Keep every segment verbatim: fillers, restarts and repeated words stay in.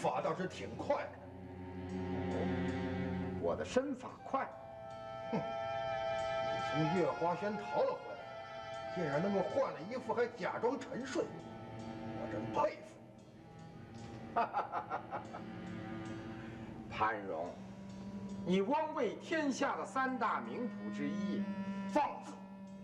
法倒是挺快的。 哦，我的身法快。 哼，你从月华轩逃了回来，竟然能够换了衣服还假装沉睡，我真佩服。 哈哈哈哈哈！潘荣，你枉为天下的三大名捕之一， 放肆！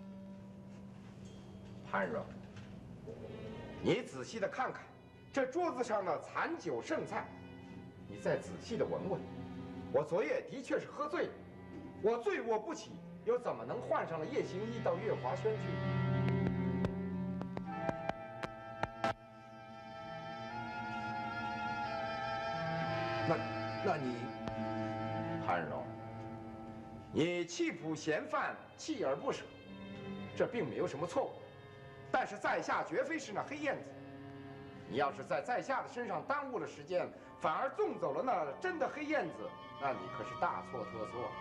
潘荣，你仔细的看看这桌子上的残酒剩菜，你再仔细的闻闻。我昨夜的确是喝醉了，我醉卧不起，又怎么能换上了夜行衣到月华轩去？ 那，那你， 潘荣，你弃捕嫌犯，锲而不舍，这并没有什么错误。但是在下绝非是那黑燕子，你要是在在下的身上耽误了时间，反而纵走了那真的黑燕子，那你可是大错特错。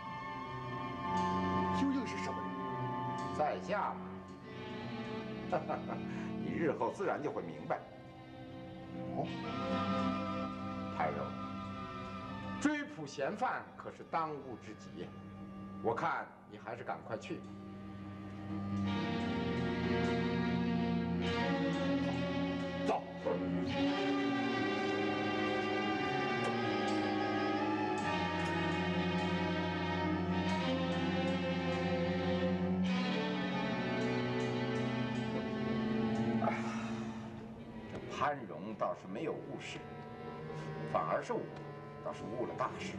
究竟是什么人？ 在下嘛，哈哈哈，你日后自然就会明白。 哦， 潘荣，追捕嫌犯可是当务之急，我看你还是赶快去。走。哎，这潘荣倒是没有误事，反而是我倒是误了大事。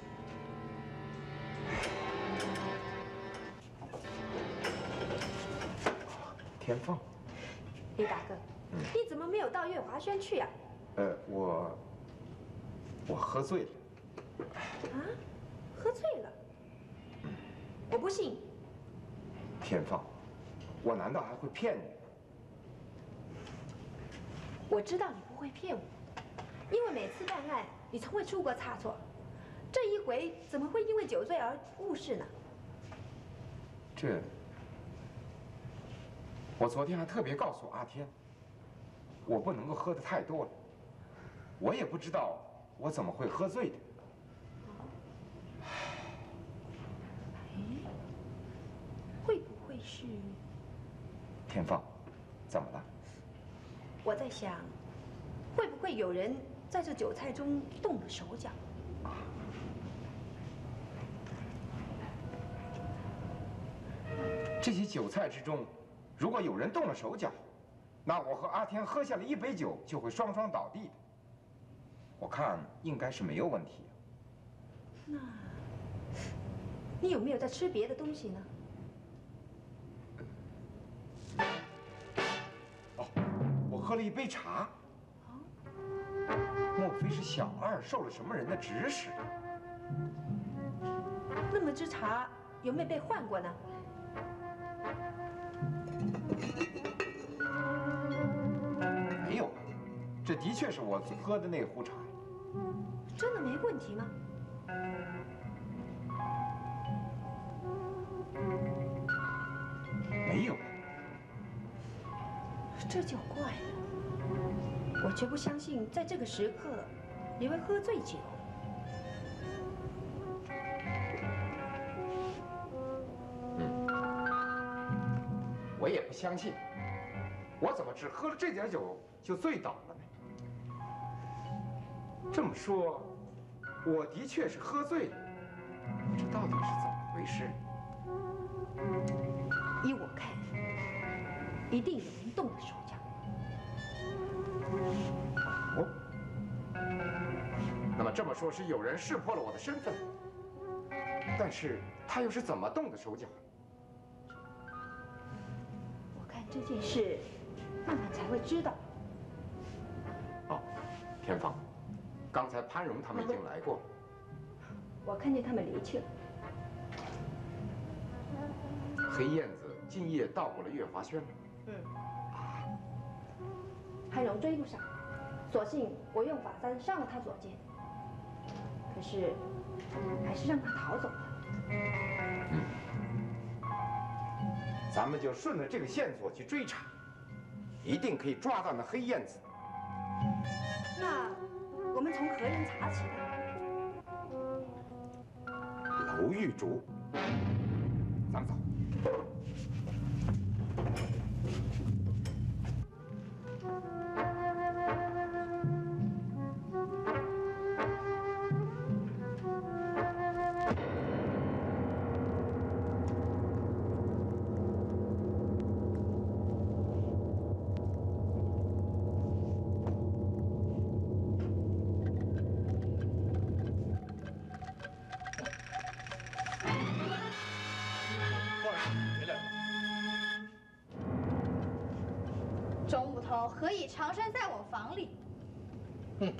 天凤。 李大哥，嗯、你怎么没有到月华轩去啊？ 呃，我我喝醉了。 啊，喝醉了？嗯、我不信。 天凤，我难道还会骗你？ 我知道你不会骗我，因为每次办案你从未出过差错，这一回怎么会因为酒醉而误事呢？ 这。我昨天还特别告诉阿天，我不能够喝得太多了。我也不知道我怎么会喝醉的。 哎，会不会是？ 天凤，怎么了？ 我在想，会不会有人在这酒菜中动了手脚？ 这些酒菜之中。如果有人动了手脚，那我和阿天喝下了一杯酒就会双双倒地的。我看应该是没有问题。 那，你有没有在吃别的东西呢？ 哦，我喝了一杯茶。莫非是小二受了什么人的指使？ 那么这茶有没有被换过呢？ 没有，这的确是我喝的那壶茶。 真的没问题吗？ 没有。 这就怪了，我绝不相信在这个时刻你会喝醉酒。 嗯，我也不相信。我怎么只喝了这点酒就醉倒了呢？这么说，我的确是喝醉了。这到底是怎么回事？ 依我看，一定有人动了手脚。 哦，那么这么说，是有人识破了我的身份，但是他又是怎么动的手脚？ 我看这件事。慢慢才会知道。 哦，天芳，刚才潘荣他们已经来过了。 我看见他们离去了。 黑燕子今夜到过了月华轩了。 嗯。潘荣追不上，索性我用法簪伤了他左肩，可是还是让他逃走了。 嗯。咱们就顺着这个线索去追查。一定可以抓到那黑燕子。 那我们从何人查起的？ 娄玉竹，咱们走。 钟捕头何以藏身在我房里？ 哼，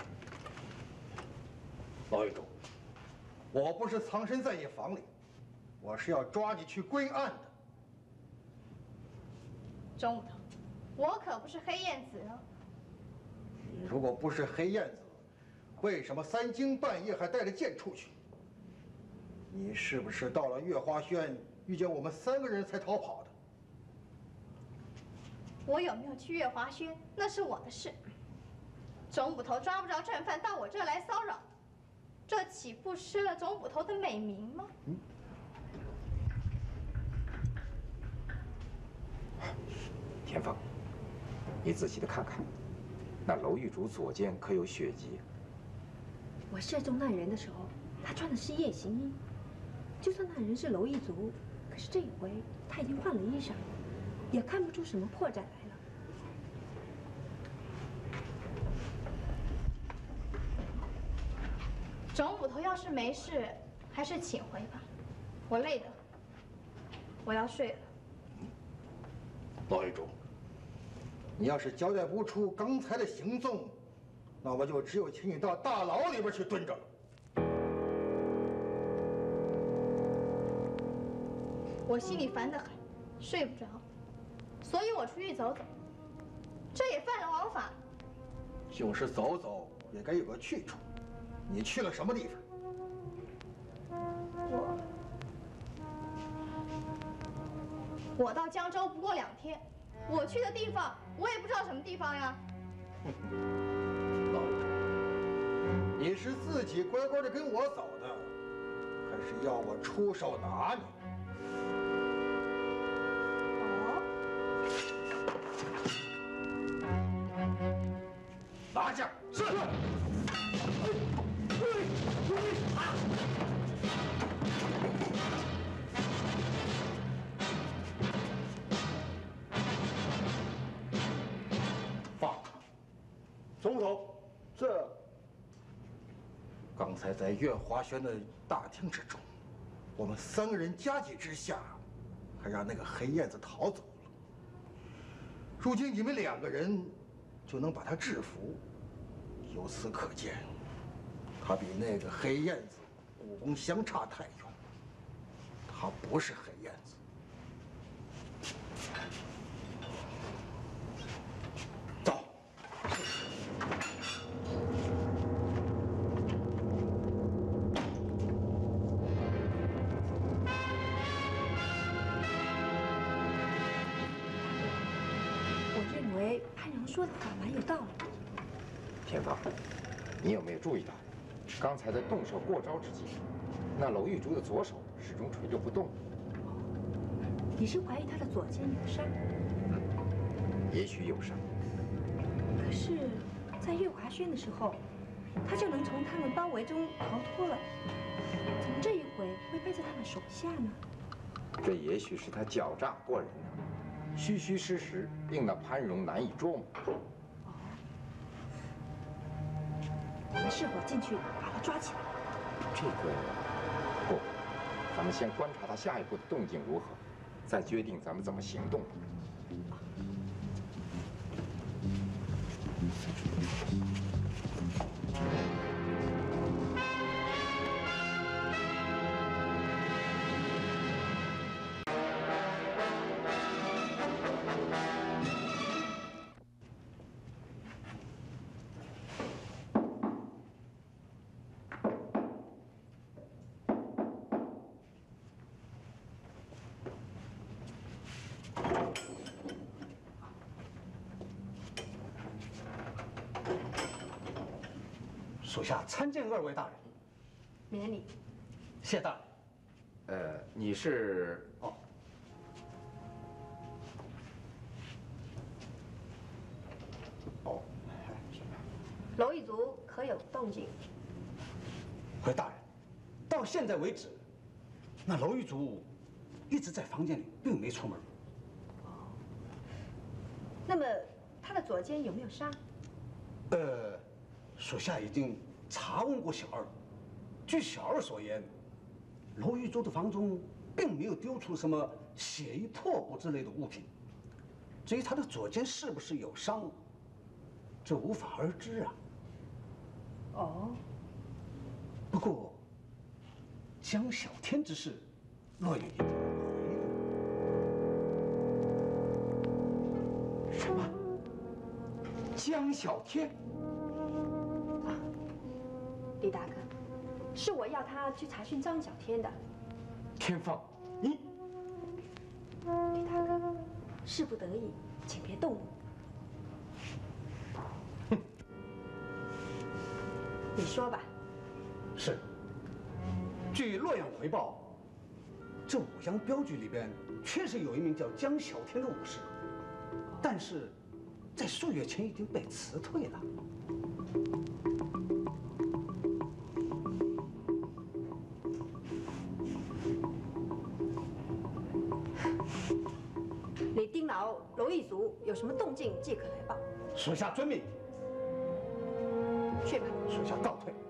娄玉竹，我不是藏身在你房里，我是要抓你去归案的。 钟捕头，我可不是黑燕子哦。 你如果不是黑燕子，为什么三更半夜还带着剑出去？你是不是到了月花轩遇见我们三个人才逃跑的？ 我有没有去月华轩，那是我的事。钟捕头抓不着正犯，到我这儿来骚扰，这岂不失了钟捕头的美名吗？嗯。 田凤，你仔细的看看，那娄玉竹左肩可有血迹？ 我射中那人的时候，他穿的是夜行衣。就算那人是娄一族，可是这一回他已经换了衣裳，也看不出什么破绽来了。 钟捕头要是没事，还是请回吧，我累的，我要睡了。 娄玉竹，你要是交代不出刚才的行踪，那我就只有请你到大牢里边去蹲着了。 我心里烦得很，睡不着，所以我出去走走。这也犯了王法。 就是走走，也该有个去处。你去了什么地方？ 我我到江州不过两天，我去的地方我也不知道什么地方呀。 老玉竹，你是自己乖乖的跟我走的，还是要我出手拿你？ 拿下！是。 放！总捕头，这刚才在月华轩的大厅之中，我们三个人夹击之下，还让那个黑燕子逃走了。如今你们两个人就能把他制服，由此可见，他比那个黑燕子武功相差太远。他不是黑燕子。走。 我认为潘荣说的话蛮有道理。 田芳，你有没有注意到，刚才在动手过招之际，那娄玉竹的左手始终垂着不动？ 你是怀疑他的左肩有伤？ 嗯，也许有伤。 可是，在月华轩的时候，他就能从他们包围中逃脱了，怎么这一回会背在他们手下呢？ 这也许是他狡诈过人呢，虚虚实实，令那潘荣难以捉摸。 我们是否进去把他抓起来？ 这个不，咱们先观察他下一步的动静如何，再决定咱们怎么行动。 属下参见二位大人。 免礼。 谢大人。 呃，你是？ 哦。 哦。 蝼蚁族可有动静？ 回大人，到现在为止，那蝼蚁族一直在房间里，并没出门。 哦。那么他的左肩有没有伤？ 呃，属下已经查问过小二，据小二所言，蝼蚁族的房中并没有丢出什么血衣破布之类的物品。至于他的左肩是不是有伤，这无法而知啊。 哦。 不过，江小天之事，洛阳一定回忆。什么？江小天？ 啊，李大哥，是我要他去查询张小天的。 天放，你…… 李大哥，事不得已，请别动怒。 哼， 你说吧。 是。据洛阳回报，这五阳镖局里边确实有一名叫江小天的武士，但是在数月前已经被辞退了。 你盯牢蝼蚁族有什么动静，即可来报。 属下遵命。 去吧。 属下告退。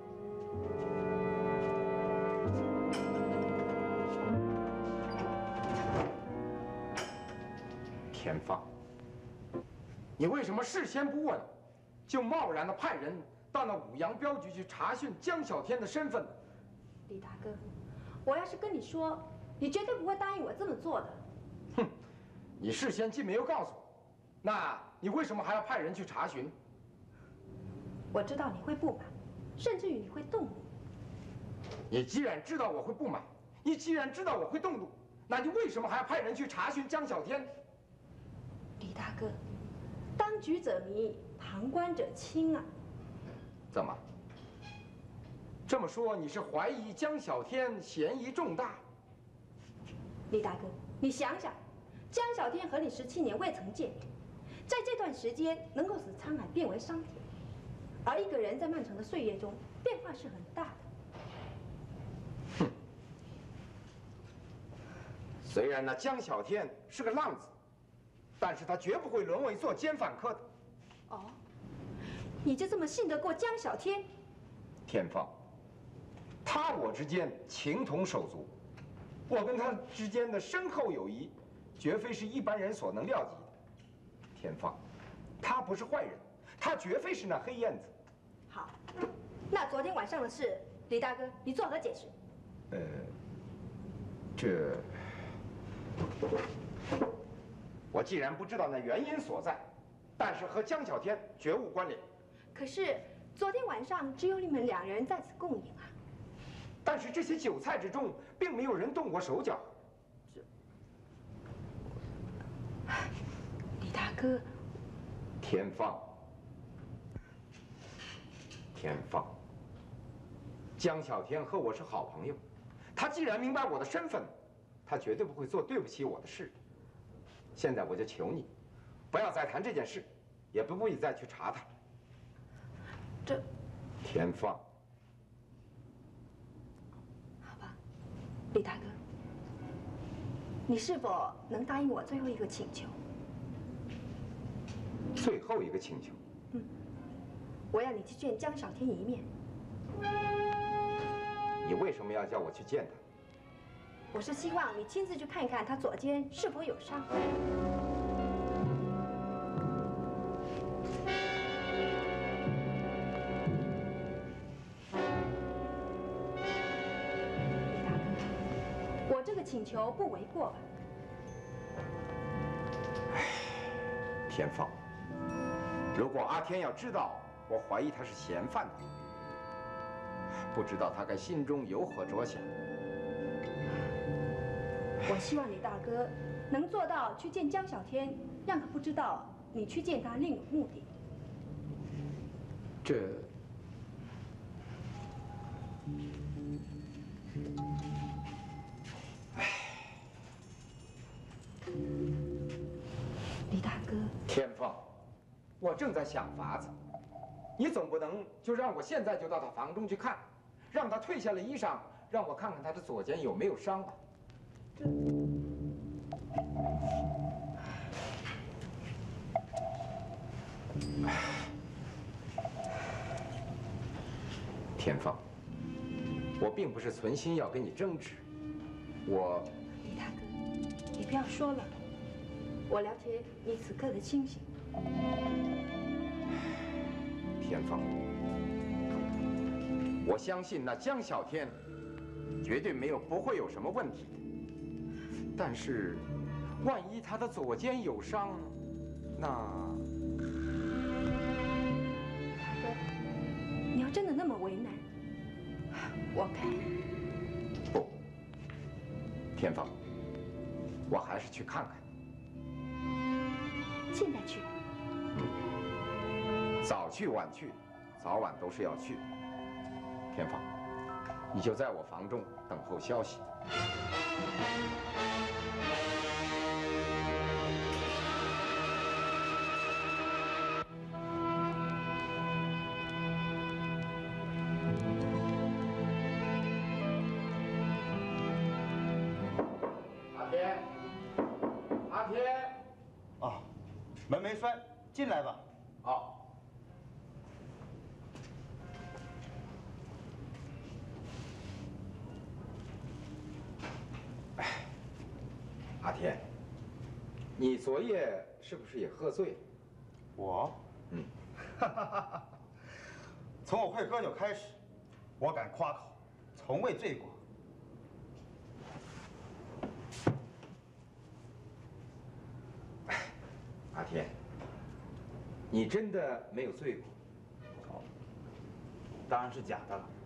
田放，你为什么事先不问，就贸然的派人到那五阳镖局去查询江小天的身份呢？ 李大哥，我要是跟你说，你绝对不会答应我这么做的。 哼，你事先既没有告诉我，那你为什么还要派人去查询？ 我知道你会不满，甚至于你会动怒。 你既然知道我会不满，你既然知道我会动怒，那你为什么还要派人去查询江小天？ 李大哥，当局者迷，旁观者清啊。 怎么？这么说你是怀疑江小天嫌疑重大？ 李大哥，你想想，江小天和你十七年未曾见面，在这段时间能够使沧海变为桑田，而一个人在漫长的岁月中变化是很大的。 哼！虽然那江小天是个浪子，但是他绝不会沦为做奸犯科的。 哦，你就这么信得过江小天？ 天放，他我之间情同手足，我跟他之间的深厚友谊，绝非是一般人所能料及的。天放，他不是坏人，他绝非是那黑燕子。 好，那昨天晚上的事，李大哥，你作何解释？ 呃，这。我既然不知道那原因所在，但是和江小天绝无关联。 可是昨天晚上只有你们两人在此共饮啊。 但是这些酒菜之中，并没有人动过手脚。 这，李大哥， 天放，天放，江小天和我是好朋友，他既然明白我的身份，他绝对不会做对不起我的事。现在我就求你，不要再谈这件事，也不必再去查他。 这， 天放， 好吧，李大哥，你是否能答应我最后一个请求？ 最后一个请求。 嗯，我要你去见江小天一面。 你为什么要叫我去见他？ 我是希望你亲自去看一看他左肩是否有伤。李大哥，我这个请求不为过吧？ 唉，天放，如果阿天要知道我怀疑他是嫌犯的，不知道他该心中有何着想。 我希望李大哥能做到去见江小天，让他不知道你去见他另有目的。 这， 李大哥， 天凤，我正在想法子，你总不能就让我现在就到他房中去看，让他褪下了衣裳，让我看看他的左肩有没有伤吧？这。天凤，我并不是存心要跟你争执，我。 李大哥，你不要说了，我了解你此刻的清醒。 天凤，我相信那江小天绝对没有不会有什么问题的，但是万一他的左肩有伤呢？那大哥，你要真的那么为难，我看不，天凤，我还是去看看。 现在去。 嗯，早去晚去，早晚都是要去。天凤，你就在我房中等候消息。阿天，阿天。 啊，门没栓，进来吧。 哦。阿天，你昨夜是不是也喝醉了？ 我？ 嗯。 从我会喝酒开始，我敢夸口，从未醉过。 阿天，你真的没有醉过？ 哦，当然是假的了。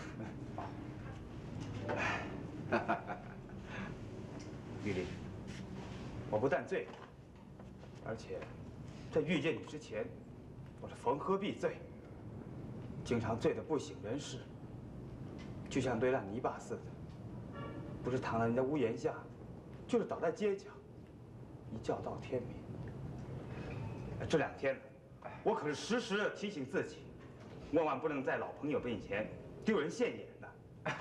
玉林，我不但醉，而且在遇见你之前，我是逢喝必醉，经常醉得不省人事，就像堆烂泥巴似的，不是躺在人家屋檐下，就是倒在街角，一觉到天明。这两天，我可是时时地提醒自己，万万不能在老朋友面前丢人现眼的。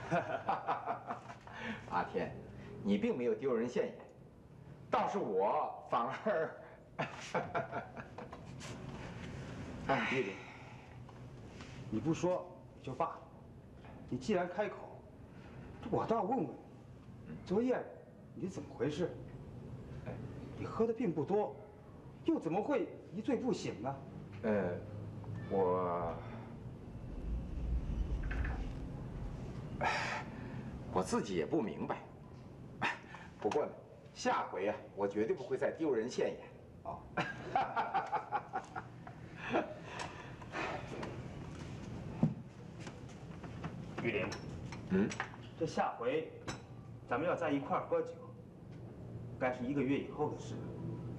阿天，你并没有丢人现眼，倒是我反而…… 哎，玉林，你不说也就罢了，你既然开口，我倒要问问你，昨夜你怎么回事？哎，你喝的并不多，又怎么会一醉不醒呢？ 呃，我……我自己也不明白。不过呢，下回啊，我绝对不会再丢人现眼。哦。 玉林， 嗯， 这下回咱们要在一块儿喝酒，该是一个月以后的事了。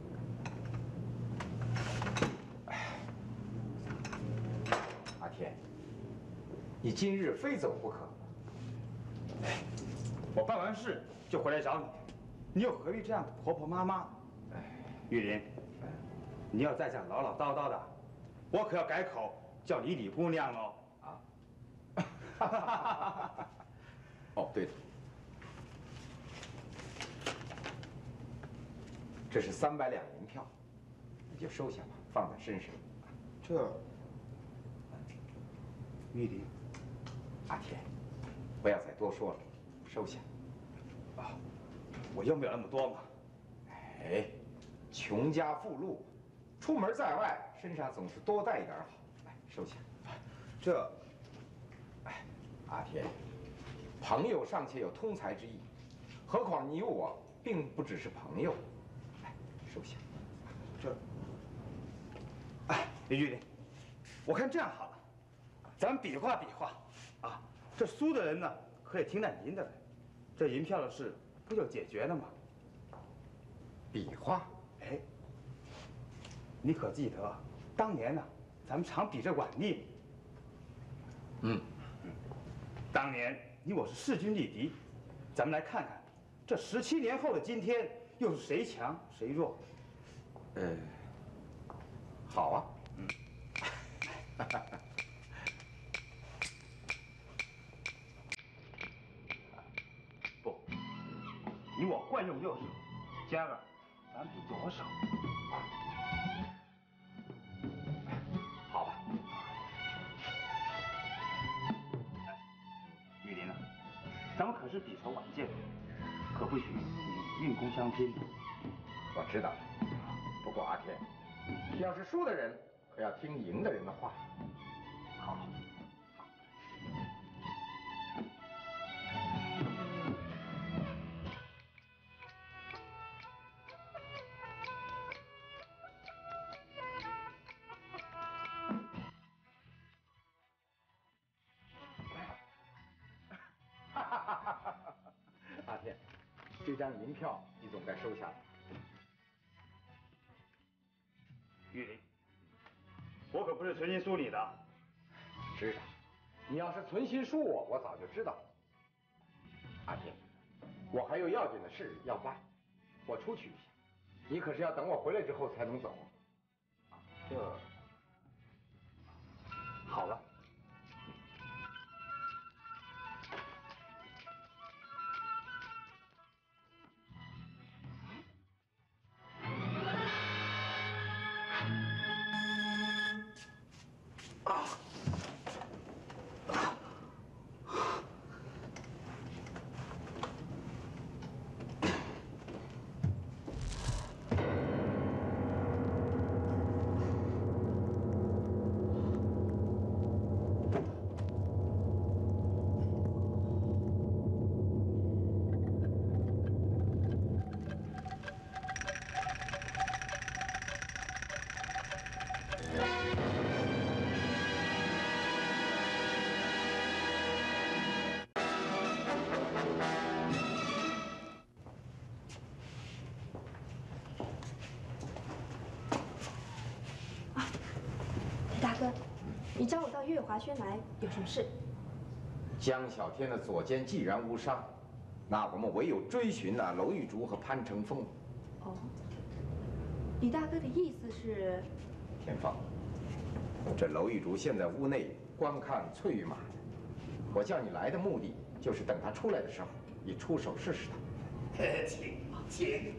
阿天，你今日非走不可。 我办完事就回来找你，你又何必这样婆婆妈妈？玉林，你要再这样唠唠叨叨的，我可要改口叫你李姑娘喽。 啊！哦，对了，这是三百两银票，你就收下吧，放在身上。 这，玉林， 阿天，不要再多说了，收下。 啊，我用不了那么多嘛。 哎，穷家富路，出门在外，身上总是多带一点好。来，收下。 这， 哎，阿天，朋友尚且有通财之意，何况你我并不只是朋友。来，收下。 这，哎，李玉林，我看这样好了，咱们比划比划，啊，这输的人呢可以听那赢的人，这银票的事不就解决了吗？ 比划？ 哎，你可记得当年呢，咱们常比这腕力？ 嗯， 当年你我是势均力敌，咱们来看看，这十七年后的今天，又是谁强谁弱？ 呃，好啊。嗯。 不，你我惯用右手，今儿咱比左手。好吧。玉林啊，咱们可是比筹晚见，可不许你运功相拼。 我知道。不过阿天，要是输的人可要听赢的人的话。 好。 阿天，这张银票你总该收下了。 玉林，我可不是存心输你的。 知道，你要是存心输我，我早就知道。阿天，我还有要紧的事要办，我出去一下。你可是要等我回来之后才能走。 这，好了。 你找我到月华轩来有什么事？ 江小天的左肩既然无伤，那我们唯有追寻那娄玉竹和潘成凤。 哦，李大哥的意思是？ 天放，这娄玉竹现在屋内观看翠玉马，我叫你来的目的就是等他出来的时候，你出手试试他。 请请。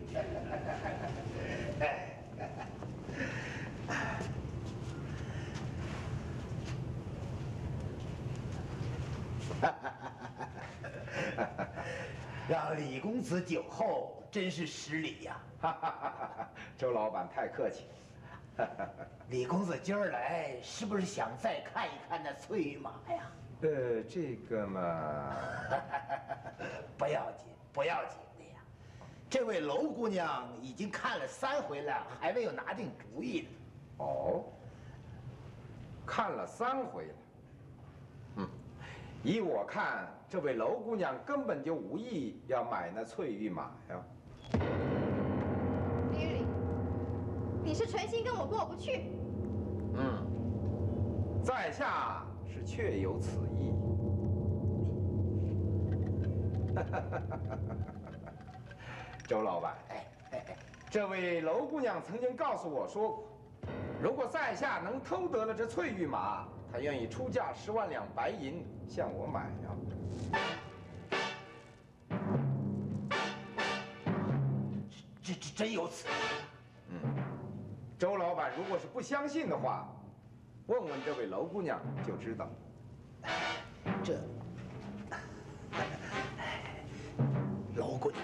让李公子酒后，真是失礼呀！ 周老板太客气。 李公子今儿来，是不是想再看一看那翠玉马呀？ 呃，这个嘛， 不要紧，不要紧的呀。这位娄姑娘已经看了三回了，还没有拿定主意呢。 哦，看了三回了。嗯，依我看，这位娄姑娘根本就无意要买那翠玉马呀。 李玉林，你是存心跟我过不去？ 嗯，在下是确有此意。周老板，哎哎哎，这位娄姑娘曾经告诉我说过，如果在下能偷得了这翠玉马，她愿意出价十万两白银向我买呀。 这这真有此意？ 嗯，周老板如果是不相信的话，问问这位娄姑娘就知道。 这，娄姑娘，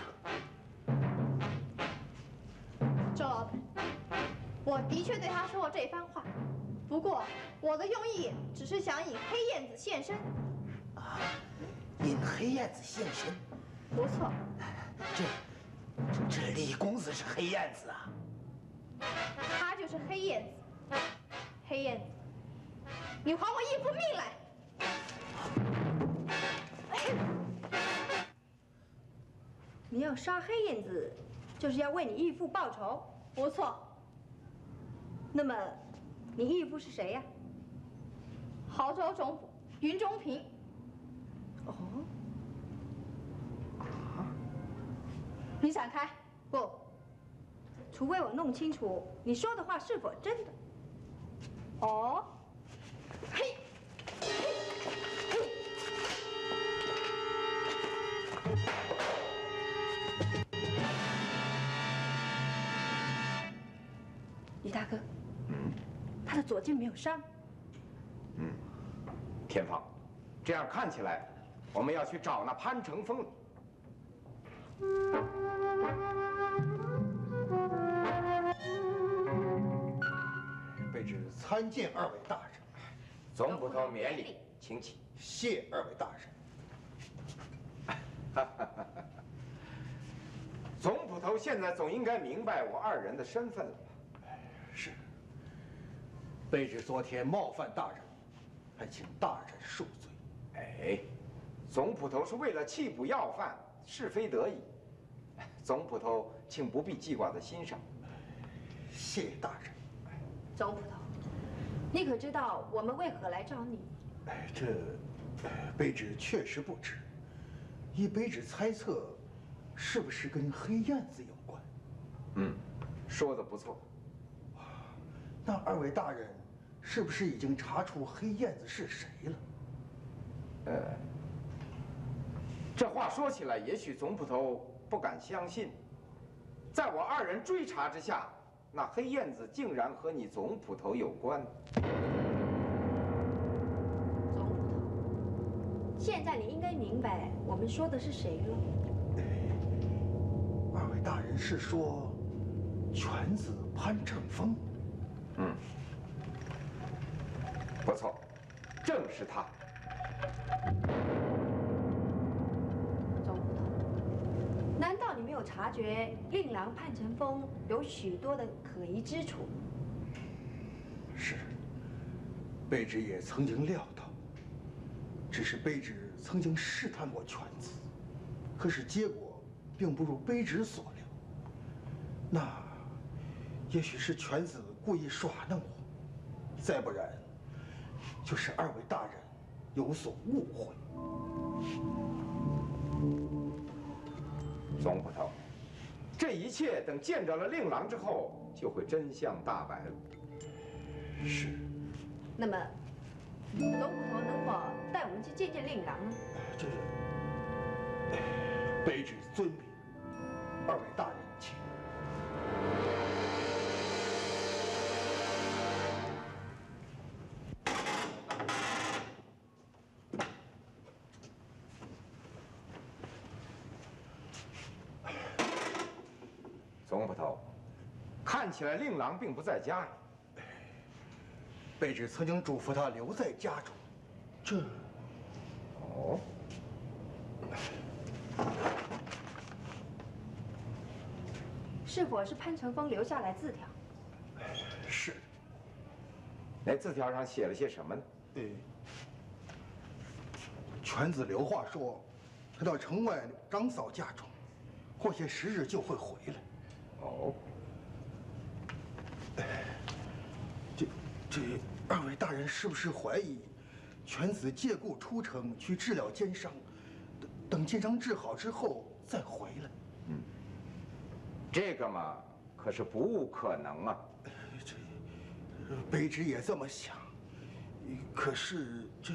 周老板，我的确对他说过这番话，不过我的用意只是想引黑燕子现身。 啊，引黑燕子现身？ 不错。 这，这这李公子是黑燕子啊？ 他就是黑燕子。黑燕子，你还我义父命来！ 你要杀黑燕子，就是要为你义父报仇？ 不错。 那么，你义父是谁呀？ 亳州总捕云中平。 你闪开！ 不，除非我弄清楚你说的话是否真的。 哦， 嘿，嘿，嘿。李大哥， 嗯， 他的左肩没有伤。 嗯，天放，这样看起来，我们要去找那潘成风了。 卑职参见二位大人。 总捕头免礼，请起。 谢二位大人。 总捕头现在总应该明白我二人的身份了吧？ 是。卑职昨天冒犯大人，还请大人恕罪。 哎，总捕头是为了缉捕要犯，是非得已。总捕头请不必记挂在心上。 谢大人。 总捕头，你可知道我们为何来找你？ 哎，这卑职确实不知。依卑职猜测，是不是跟黑燕子有关？ 嗯，说的不错。 那二位大人是不是已经查出黑燕子是谁了？ 呃，这话说起来，也许总捕头不敢相信，在我二人追查之下，那黑燕子竟然和你总捕头有关。 总捕头，现在你应该明白我们说的是谁了。 二位大人是说犬子潘成风？ 嗯，不错，正是他。 总捕头，难道你没有察觉令郎潘成风有许多的可疑之处？ 是，卑职也曾经料到，只是卑职曾经试探过犬子，可是结果并不如卑职所料。那也许是犬子故意耍弄我，再不然就是二位大人有所误会。 总捕头，这一切等见着了令郎之后，就会真相大白了。 是。 那么，总捕头能否带我们去见见令郎呢？ 这卑职遵命，二位大人请。 总捕头，看起来令郎并不在家呀。 卑职曾经嘱咐他留在家中，这…… 哦， 是否是潘成风留下来字条？ 是。 那字条上写了些什么呢？ 呃，犬子留话说，他到城外张嫂家中，过些时日就会回来。 哦， 这这二位大人是不是怀疑犬子借故出城去治疗奸伤，等等奸伤治好之后再回来？ 嗯，这个嘛，可是不无可能啊。 这卑职也这么想，可是这……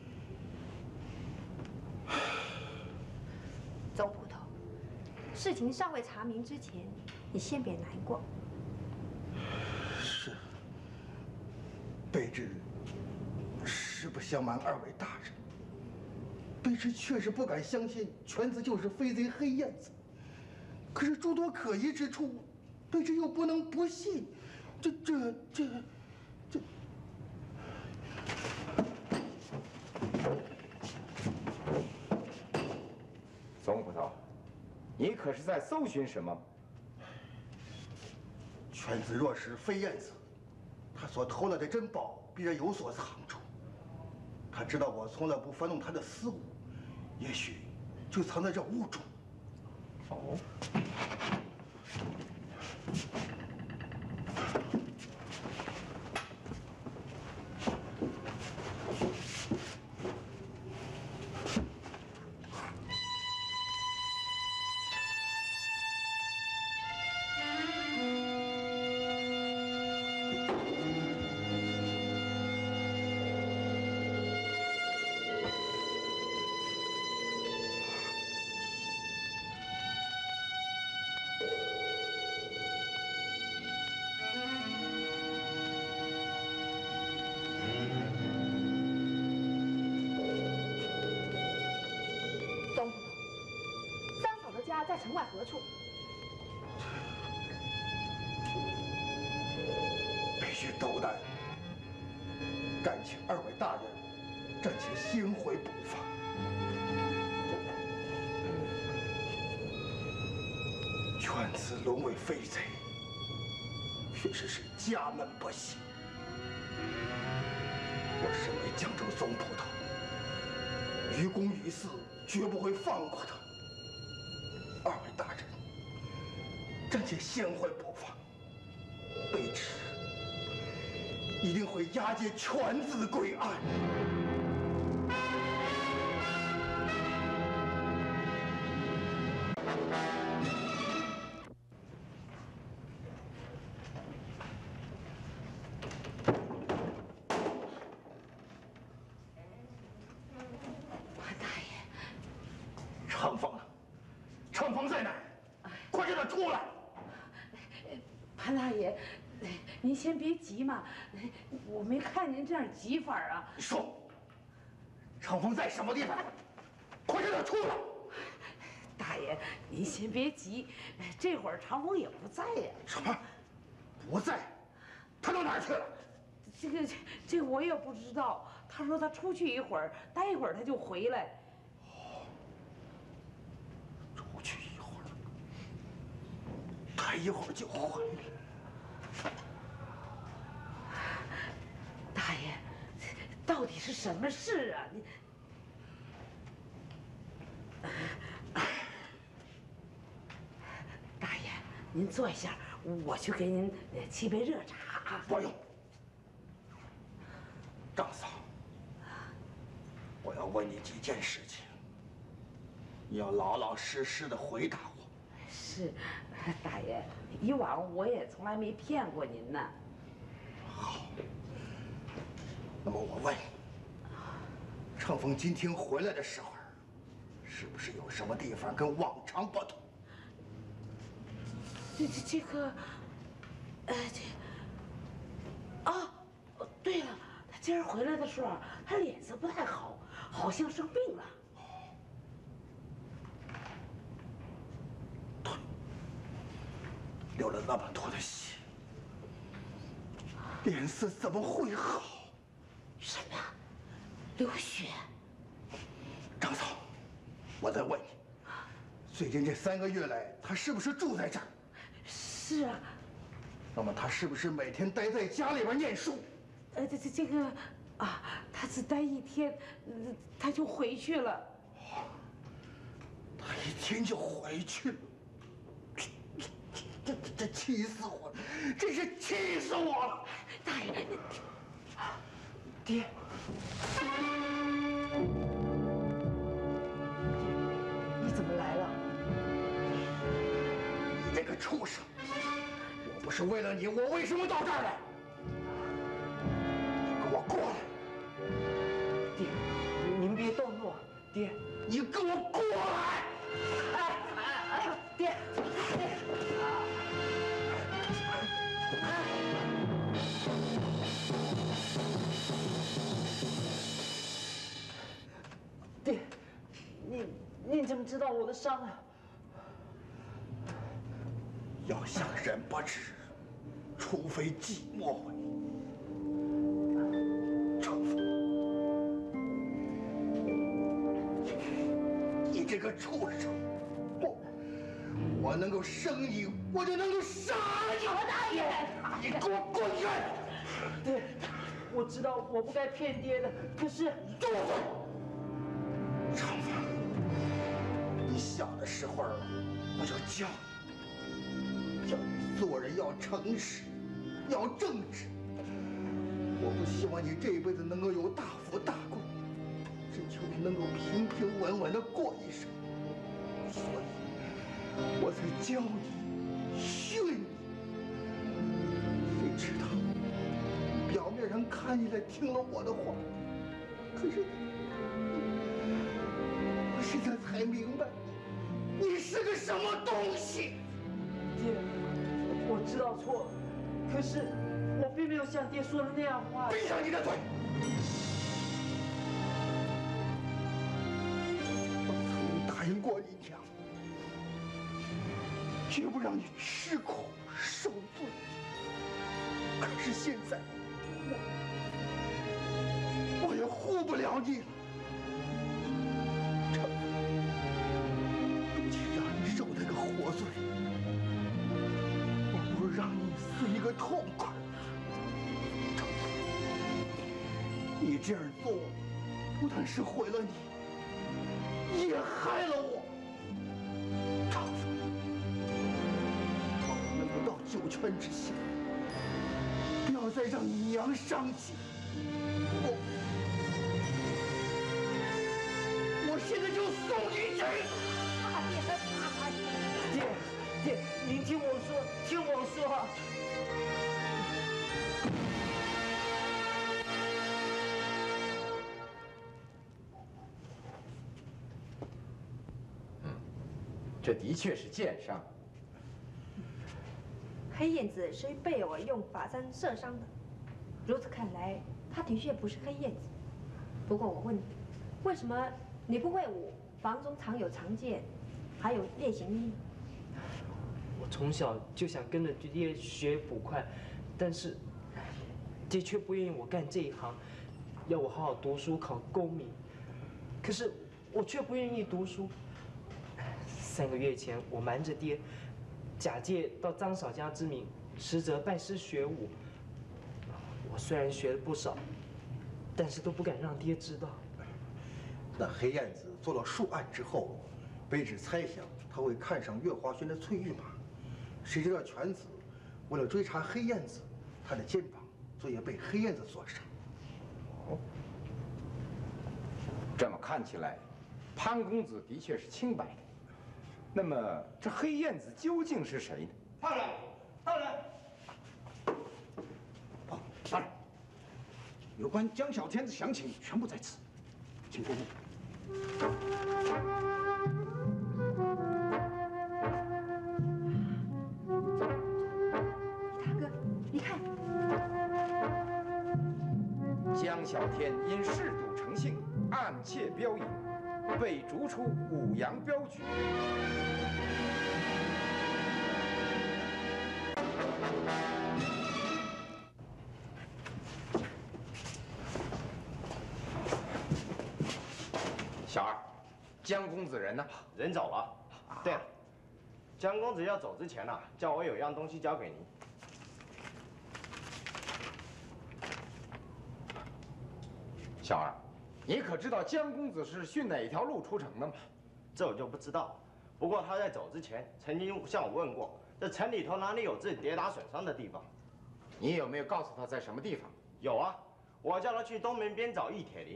总捕头，事情尚未查明之前，你先别难过。 是。卑职实不相瞒二位大人，卑职确实不敢相信犬子就是飞贼黑燕子。可是诸多可疑之处，卑职又不能不信。这这这这…… 总捕头，你可是在搜寻什么？ 犬子若是飞燕子，他所偷来的珍宝必然有所藏处。他知道我从来不翻动他的私物，也许就藏在这屋中。 哦。 城外何处？ 必须斗胆，敢请二位大人暂且先回北方。犬子沦为飞贼，确实是家门不幸。我身为江州总捕头，于公于私绝不会放过他。二位大人，暂且先回北方，卑职一定会押解犬子归案。 潘大爷， 长风呢？长风在哪儿？快让他出来！ 潘大爷，您先别急嘛，我没看您这样急法啊。 你说，长风在什么地方？快让他出来！ 大爷，您先别急，这会儿长风也不在呀。 什么？不在？他到哪儿去了？ 这个这这我也不知道。他说他出去一会儿，待一会儿他就回来。 出去一会儿，待一会儿就回来。 大爷，到底是什么事啊？你。大爷，您坐一下，我去给您沏杯热茶啊。 不用，张嫂，我要问你几件事情，你要老老实实的回答我。 是，大爷，以往我也从来没骗过您呢。 好，那么我问你，长风今天回来的时候，是不是有什么地方跟往常不同？ 这这这个，呃，这，啊，对了，他今儿回来的时候，他脸色不太好，好像生病了。 对，流了那么多的血，脸色怎么会好？ 什么？流血？ 张嫂，我再问你，最近这三个月来，他是不是住在这儿？ 是啊。 那么他是不是每天待在家里边念书？ 呃，这这这个，啊，他只待一天，呃他就回去了。 他一天就回去了，这这这这气死我了！真是气死我了！ 大爷，爹，你怎么来了？ 你这个畜生！我不是为了你，我为什么到这儿来？你给我过来！ 爹，您别动怒，爹， 你给我过来！ 哎哎哎，爹， 爹，爹，你你怎么知道我的伤啊？ 要想人不知，除非己莫为。长风，你这个畜生！我我能够生你，我就能够杀你！ 王大爷， 你给我滚开！ 爹，我知道我不该骗爹的，可是住嘴！长风，你小的时候我就教你，教你做人要诚实，要正直。我不希望你这一辈子能够有大富大贵，只求你能够平平稳稳的过一生。所以，我才教你，训你。谁知道，表面上看起来听了我的话，可是我现在才明白，你是个什么东西。 爹，我知道错了，可是我并没有像爹说的那样话。 闭上你的嘴！我曾答应过你娘， 绝不让你吃苦受罪。可是现在，我我也护不了你了。丈夫，与其让你受那个活罪，我不如让你死一个痛快。丈夫，你这样做，不但是毁了你，也害了我。丈夫，我能不到九泉之下，不要再让你娘伤心。我，我现在就送你去。 爹，爹，您听我说，听我说。 这的确是剑伤。 黑燕子是被我用法簪射伤的，如此看来，她的确不是黑燕子。不过我问你，为什么你不会舞？房中常有长剑，还有练行衣呢？ 我从小就想跟着爹学捕快，但是爹却不愿意我干这一行，要我好好读书考功名。可是我却不愿意读书。三个月前，我瞒着爹，假借到张嫂家之名，实则拜师学武。我虽然学了不少，但是都不敢让爹知道。 那黑燕子做了数案之后，卑职猜想他会看上月华轩的翠玉马。谁知道犬子为了追查黑燕子，他的肩膀昨夜被黑燕子所伤。 哦，这么看起来，潘公子的确是清白的。那么这黑燕子究竟是谁呢？ 大人，大人，哦，大人，有关江小天的详情全部在此，请过目。 大哥，你看， 江小天因嗜赌成性，暗窃镖银，被逐出五羊镖局。小二，江公子人呢？ 人走了。对了，江公子要走之前呢、啊，叫我有样东西交给您。 小二，你可知道江公子是训哪条路出城的吗？ 这我就不知道。不过他在走之前曾经向我问过，这城里头哪里有自己跌打损伤的地方？ 你有没有告诉他在什么地方？ 有啊，我叫他去东门边找易铁林。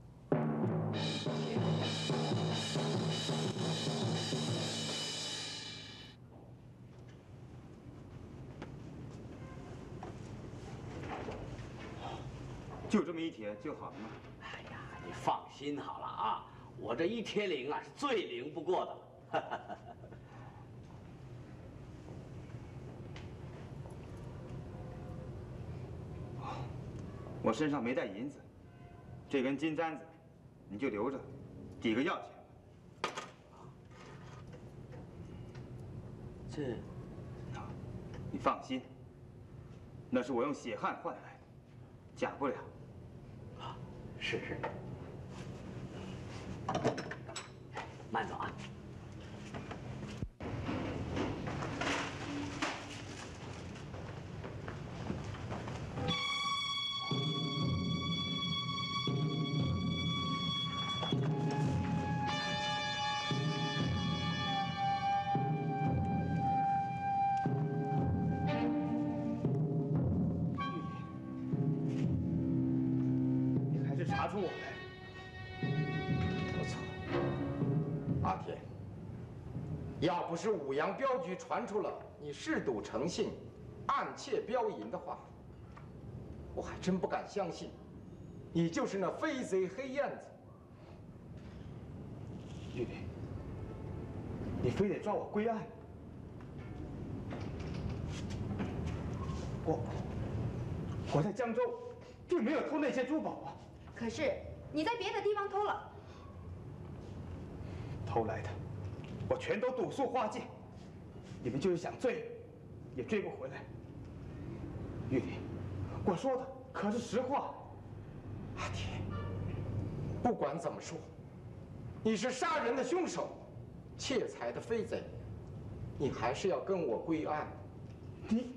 就这么一帖就好了吗？ 哎呀，你放心好了啊，我这一贴灵啊是最灵不过的了。 我身上没带银子，这根金簪子你就留着，抵个要钱。 这， 你放心，那是我用血汗换来的，假不了。 啊，是是。慢走啊。 查出我来， 不错，阿天，要不是五羊镖局传出了你嗜赌成性、暗窃镖银的话，我还真不敢相信，你就是那飞贼黑燕子。 玉林，你非得抓我归案？我我在江州并没有偷那些珠宝啊。 可是你在别的地方偷了。 偷来的，我全都赌术化界。 你们就是想追，也追不回来。玉林，我说的可是实话。 阿铁，不管怎么说，你是杀人的凶手，窃财的飞贼，你还是要跟我归案。 你。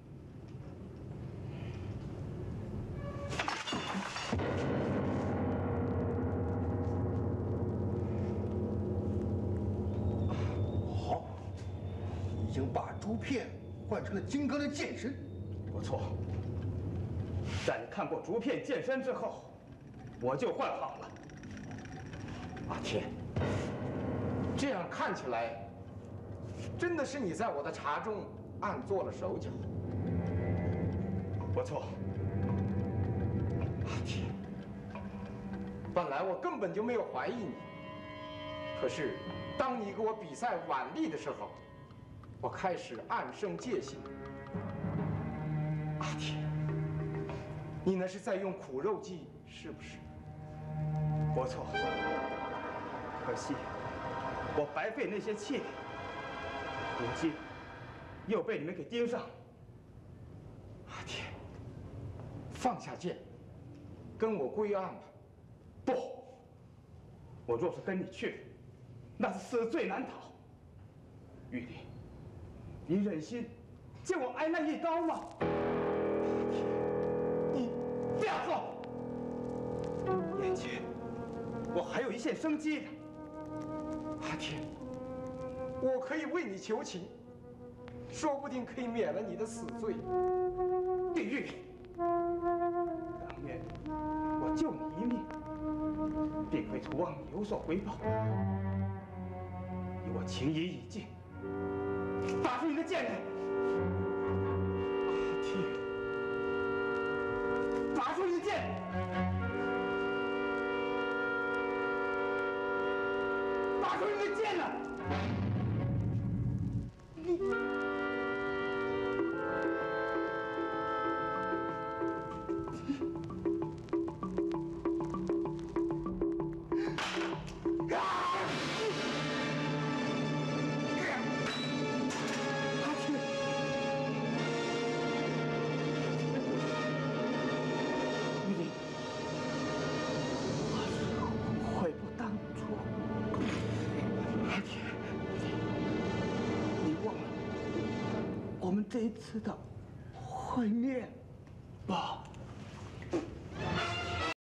好，已经把竹片换成了金刚的剑身， 不错。在你看过竹片剑身之后，我就换好了。 阿天，这样看起来，真的是你在我的茶中暗做了手脚。 不错。 阿天，本来我根本就没有怀疑你，可是当你给我比赛腕力的时候，我开始暗生戒心。阿天，你那是在用苦肉计，是不是？ 不错。可惜我白费那些气力，如今又被你们给盯上。 阿天，放下剑。 跟我归案吧！ 不，我若是跟你去，那是死罪难逃。玉林，你忍心见我挨那一刀吗？你这样做，眼前我还有一线生机呢。 阿天，我可以为你求情，说不定可以免了你的死罪。 地狱，当年。 我救你一命，并非图望你有所回报。以我情谊已尽，拔出你的剑来！ 阿天， 拔出你的剑！拔出你的剑来！你。 这一次的会面吧。